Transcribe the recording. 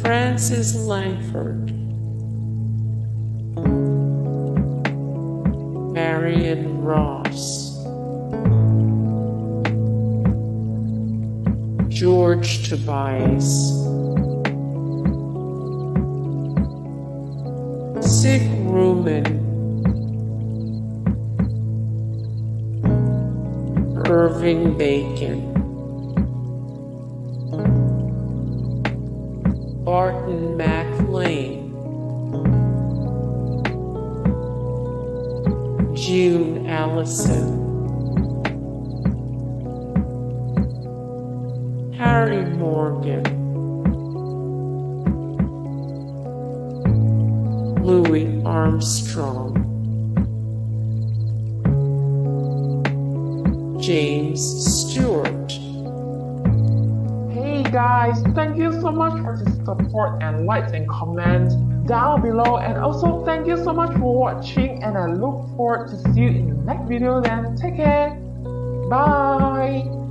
Francis Langford, Marion Ross, George Tobias, Sig Ruman, Irving Bacon, Barton McLean, June Allison, Harry Morgan, Louis Armstrong, James Stewart. Hey guys, thank you so much for the support and likes and comments down below, and also thank you so much for watching, and I look forward to see you in the next video. Then take care, bye.